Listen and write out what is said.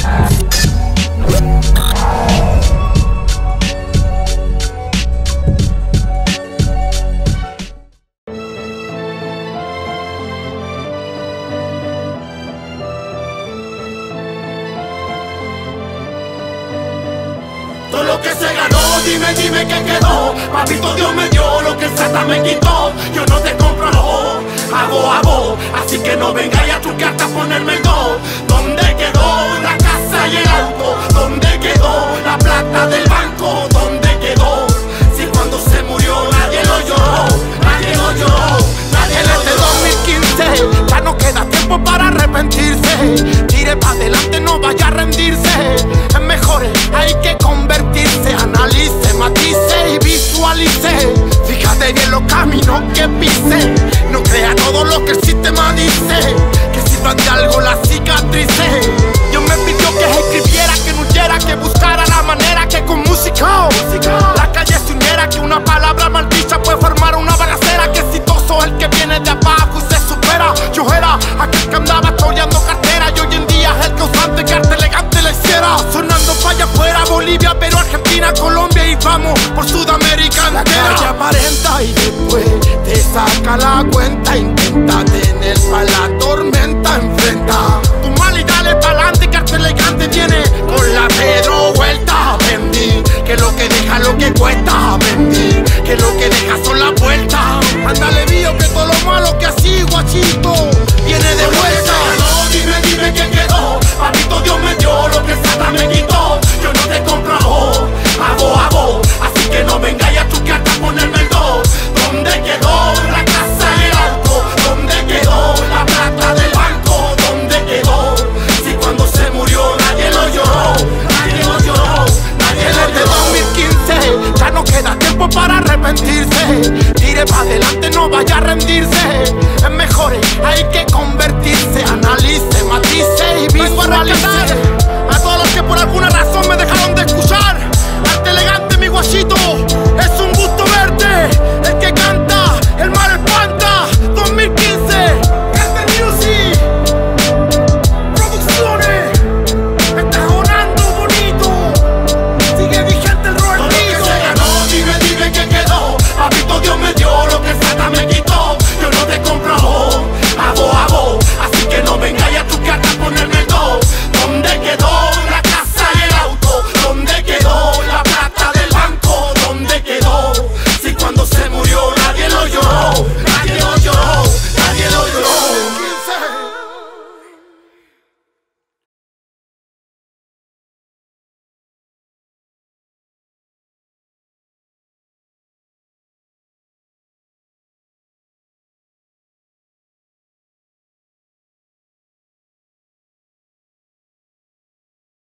Todo lo que se ganó, dime qué quedó. Papito Dios me dio lo que el Satan me quitó. Yo no te compro hago, así que no vengáis a truquearte a ponerme el do. ¿Dónde quedó la casa y el auto? ¿Dónde quedó la plata del banco? ¿Dónde quedó? Si cuando se murió nadie lo lloró, nadie lo lloró, nadie lo lloró. En 2015 ya no queda tiempo para arrepentirse. Tire para adelante, no vaya a rendirse. Es mejor, hay que convertirse. Analice, matice y visualice. Fíjate bien los caminos que pise. No crea todo lo que el sistema dice, que sirvan de algo las cicatrices.